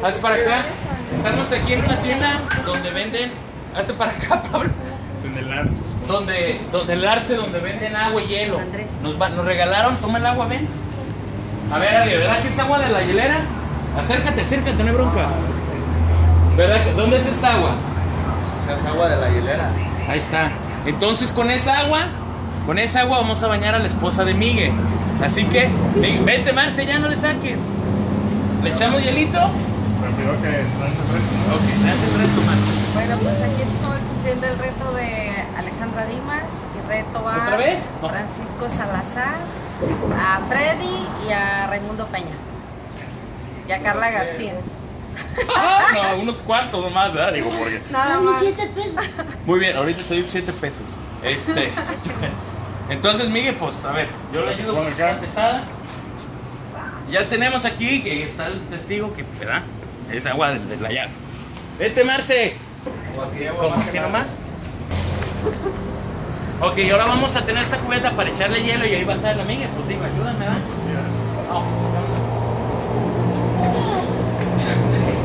Hazte para acá. Estamos aquí en una tienda donde venden. Hazte para acá, Pablo. En el Arce. Donde el Arce, donde venden agua y hielo. Nos regalaron, toma el agua, ven. A ver, Ale, ¿verdad que es agua de la hielera? Acércate, no hay bronca. ¿Verdad? ¿Dónde es esta agua? Es agua de la hielera. Ahí está. Entonces con esa agua vamos a bañar a la esposa de Miguel. Así que, vente, Marce, ya no le saques. ¿Le echamos hielito? Pero primero que lance el reto. Ok, me hace el reto, Marce. Bueno, pues aquí estoy cumpliendo el reto de Alejandra Dimas y reto a ¿Otra vez? No. Francisco Salazar, a Freddy y a Raimundo Peña. Y a Carla García. No, unos cuantos nomás, ¿verdad? Digo, porque... Nada más. 7 pesos. Muy bien, ahorita estoy 7 pesos. Entonces, Miguel, pues, a ver, yo le ayudo con esta pesada. Ya tenemos aquí, que está el testigo, que, ¿verdad? Es agua de la llave. Vete, Marce. ¿Cómo así nomás? Ok, ahora vamos a tener esta cubeta para echarle hielo y ahí va a estar la Miguel. Pues digo, ayúdame, ¿verdad? Vamos, mira, con eso.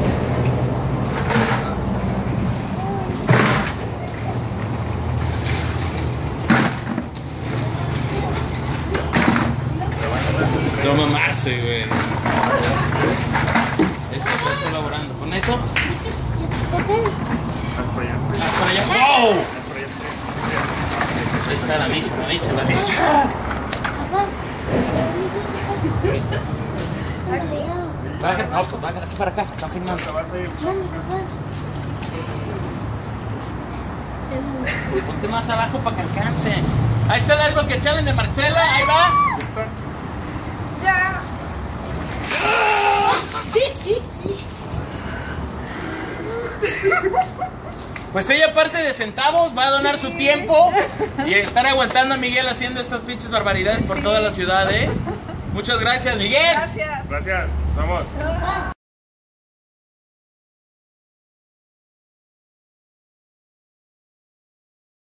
Toma Marce, güey. Esto está colaborando. ¿Con eso? Haz por allá. ¡Haz para allá! ¡Wow! Ahí está la micha. Baja, no, pues baja, así para acá, están filmando. Ponte más abajo para que alcance. Ahí está el Ice Bucket Challenge de Marcela, ahí va. Ya. Pues ella, aparte de centavos, va a donar su tiempo y estar aguantando a Miguel haciendo estas pinches barbaridades por toda la ciudad, ¿eh? Muchas gracias, Miguel. Gracias. Gracias. Vamos.